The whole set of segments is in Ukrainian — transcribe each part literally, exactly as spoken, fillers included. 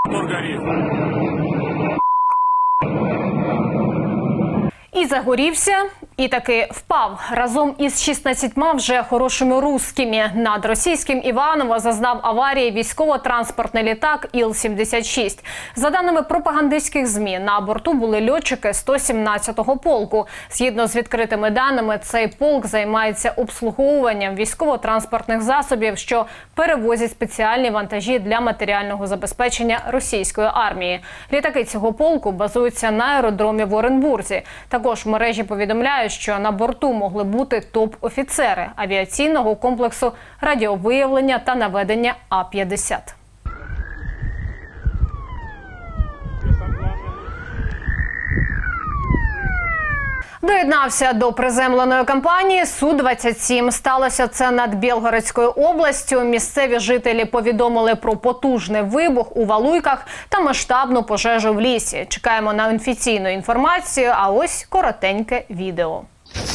І загорівся, і таки впав. Разом із шістнадцятьма вже хорошими русскими. Над російським Іваново зазнав аварії військово-транспортний літак Іл сімдесят шість. За даними пропагандистських ЗМІ, на борту були льотчики сто сімнадцятого полку. Згідно з відкритими даними, цей полк займається обслуговуванням військово-транспортних засобів, що перевозять спеціальні вантажі для матеріального забезпечення російської армії. Літаки цього полку базуються на аеродромі в Оренбурзі. Також в мережі повідомляють, що на борту могли бути топ-офіцери авіаційного комплексу радіовиявлення та наведення А п'ятдесят. Доєднався до приземленої кампанії Су двадцять сім. Сталося це над Білгородською областю. Місцеві жителі повідомили про потужний вибух у Валуйках та масштабну пожежу в лісі. Чекаємо на офіційну інформацію, а ось коротеньке відео.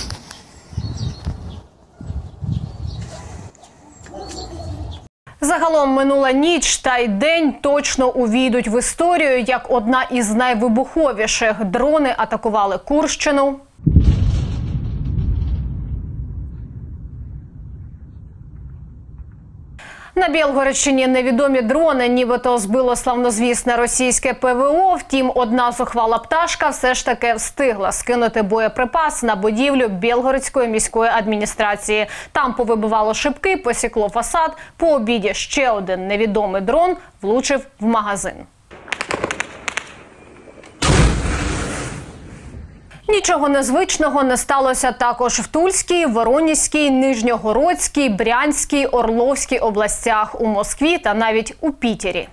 Загалом минула ніч та й день точно увійдуть в історію як одна із найвибуховіших. Дрони атакували Курщину. На Білгородщині невідомі дрони нібито збило славнозвісне російське Пе Ве О. Втім, одна зухвала пташка все ж таки встигла скинути боєприпас на будівлю Білгородської міської адміністрації. Там повибивало шибки, посікло фасад. По обіді ще один невідомий дрон влучив в магазин. Нічого незвичного не сталося також в Тульській, Воронізькій, Нижньогородській, Брянській, Орловській областях, у Москві та навіть у Пітері.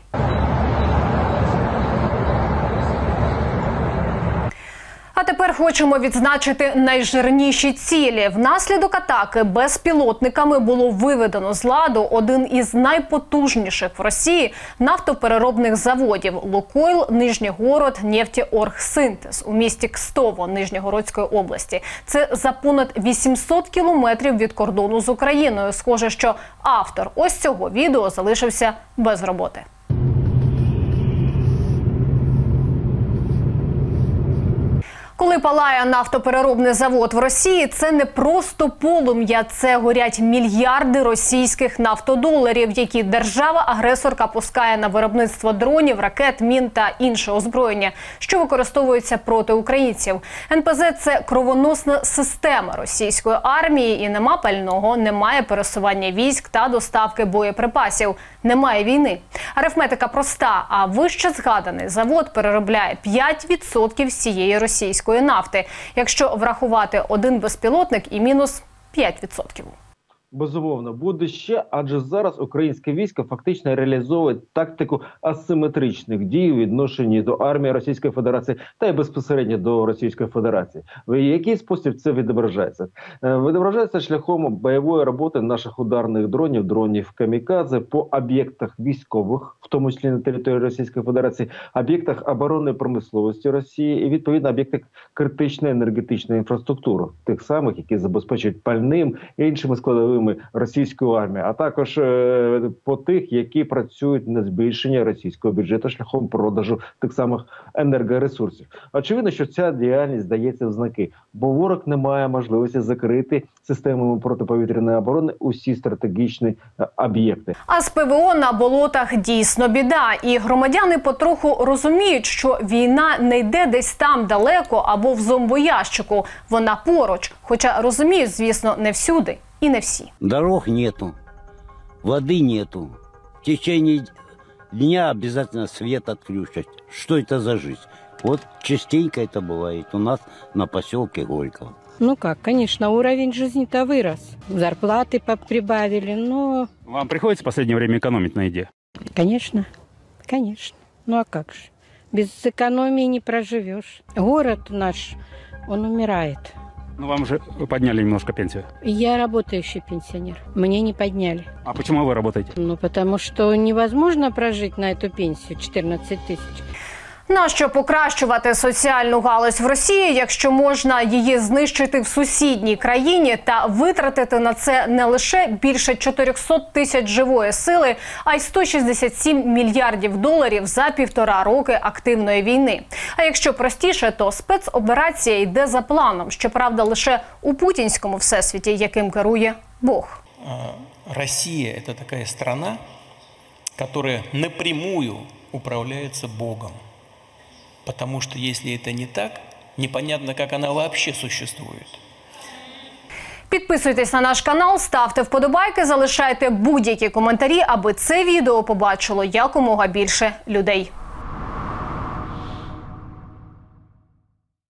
А тепер хочемо відзначити найжирніші цілі. Внаслідок атаки безпілотниками було виведено з ладу один із найпотужніших в Росії нафтопереробних заводів – «Лукойл Нижньогород Нефтеоргсинтез» у місті Кстово Нижньогородської області. Це за понад вісімсот кілометрів від кордону з Україною. Схоже, що автор ось цього відео залишився без роботи. Коли палає нафтопереробний завод в Росії, це не просто полум'я, це горять мільярди російських нафтодоларів, які держава-агресорка пускає на виробництво дронів, ракет, мін та інше озброєння, що використовується проти українців. Ен Пе Зет – це кровоносна система російської армії, і нема пального, немає пересування військ та доставки боєприпасів, немає війни. Арифметика проста, а вище згаданий завод переробляє п'ять відсотків всієї російської нафти, якщо врахувати один безпілотник і мінус п'ять відсотків. Безумовно, буде ще, адже зараз українське військо фактично реалізовує тактику асиметричних дій у відношенні до армії Російської Федерації та й безпосередньо до Російської Федерації. В який спосіб це відображається? Відображається шляхом бойової роботи наших ударних дронів, дронів камікадзе по об'єктах військових, в тому числі на території Російської Федерації, об'єктах оборонної промисловості Росії і, відповідно, об'єктах критичної енергетичної інфраструктури, тих самих, які забезпечують пальним і іншими складовими російської армії, а також е, по тих, які працюють на збільшення російського бюджету шляхом продажу тих самих енергоресурсів. Очевидно, що ця діяльність дається в знаки, бо ворог не має можливості закрити системами протиповітряної оборони усі стратегічні е, об'єкти. А з Пе Ве О на болотах дійсно біда. І громадяни потроху розуміють, що війна не йде десь там далеко або в зомбоящику. Вона поруч. Хоча розуміють, звісно, не всюди. И не все. Дорог нету, воды нету. В течение дня обязательно свет отключат. Что это за жизнь? Вот частенько это бывает у нас на поселке Горького. Ну как, конечно, уровень жизни-то вырос. Зарплаты прибавили, но... Вам приходится в последнее время экономить на еде? Конечно, конечно. Ну а как же? Без экономии не проживешь. Город наш, он умирает. Ну, вам же подняли немножко пенсию. Я работающий пенсионер. Мне не подняли. А почему вы работаете? Ну, потому что невозможно прожить на эту пенсию четырнадцать тысяч. Нащо покращувати соціальну галузь в Росії, якщо можна її знищити в сусідній країні та витратити на це не лише більше чотириста тисяч живої сили, а й сто шістдесят сім мільярдів доларів за півтора роки активної війни. А якщо простіше, то спецоперація йде за планом, щоправда, лише у путінському всесвіті, яким керує Бог. Россия – это такая страна, которая напрямую управляется Богом. Потому что если это не так, непонятно, как она вообще существует. Підписуйтесь на наш канал, ставте вподобайки, залишайте будь-які коментарі, аби це відео побачило якомога більше людей.